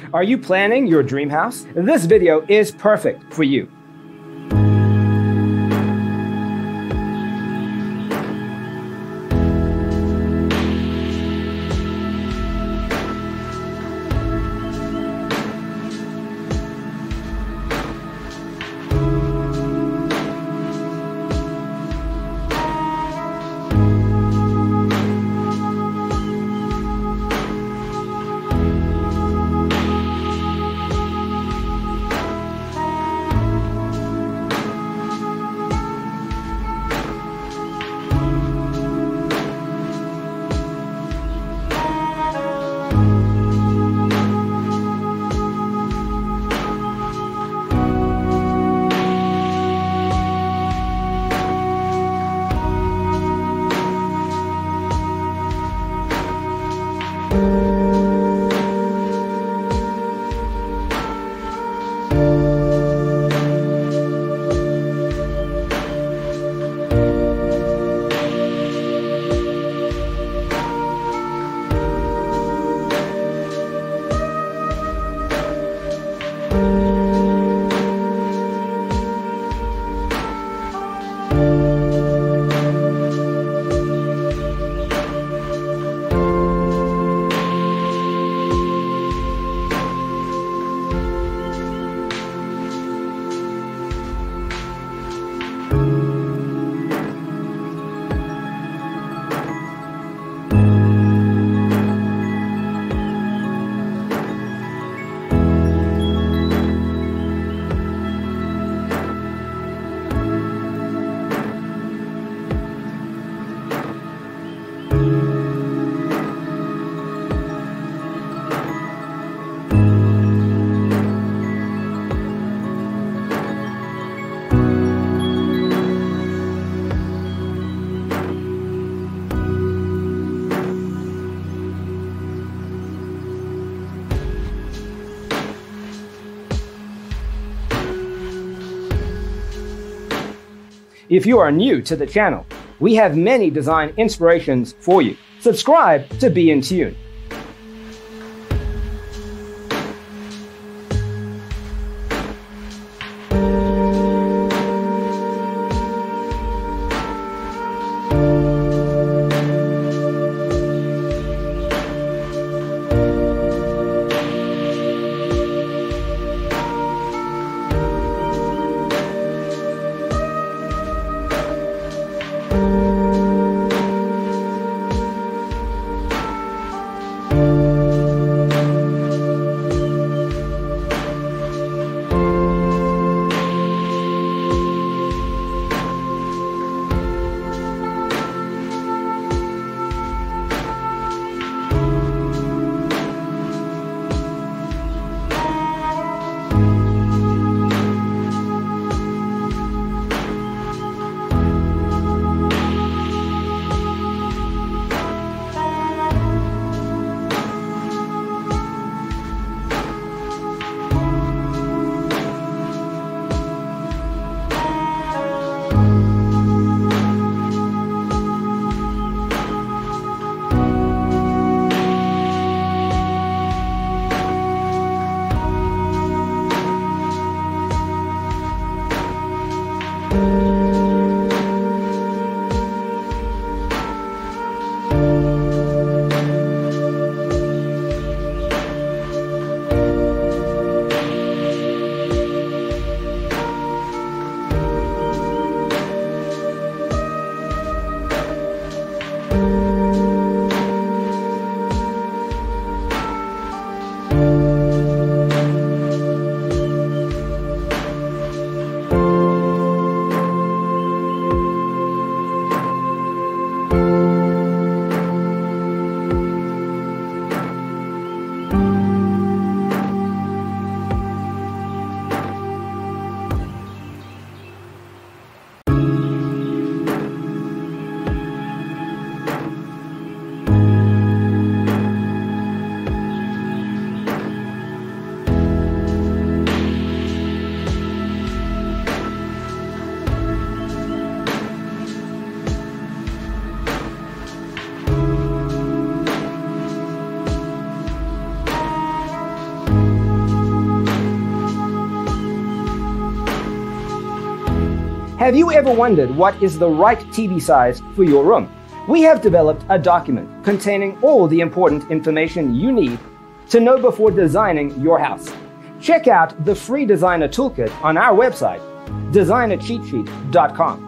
Are you planning your dream house? This video is perfect for you. If you are new to the channel, we have many design inspirations for you. Subscribe to be in tune. Have you ever wondered what is the right TV size for your room? We have developed a document containing all the important information you need to know before designing your house. Check out the free designer toolkit on our website, designercheatsheet.com.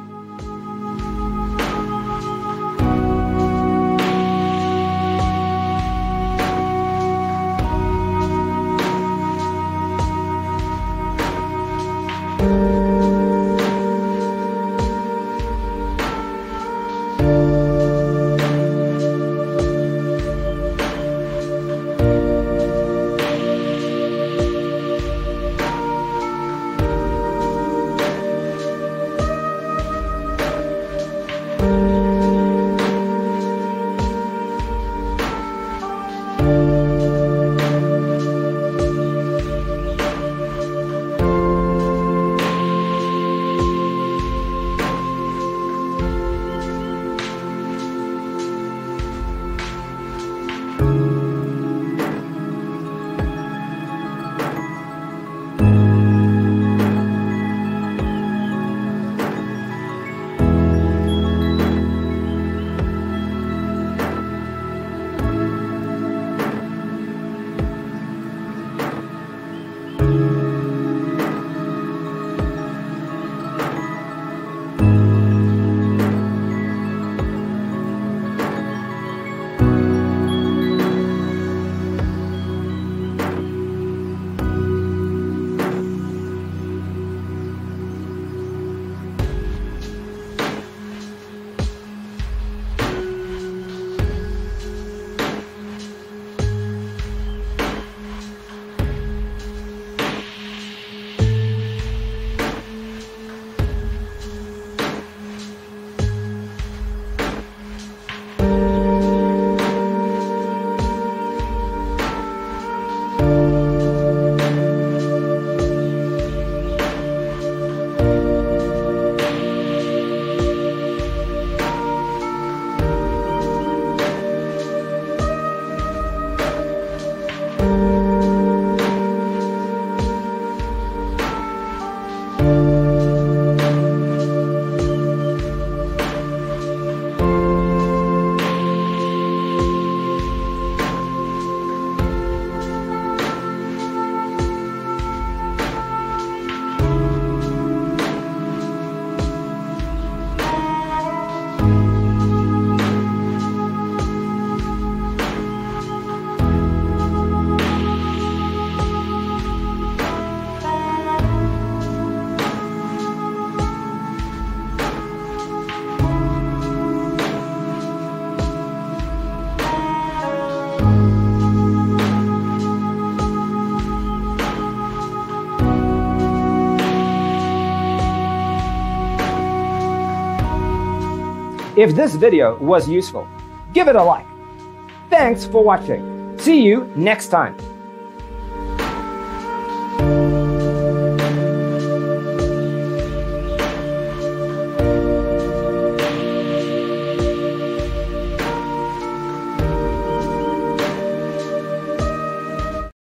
If this video was useful, give it a like. Thanks for watching. See you next time.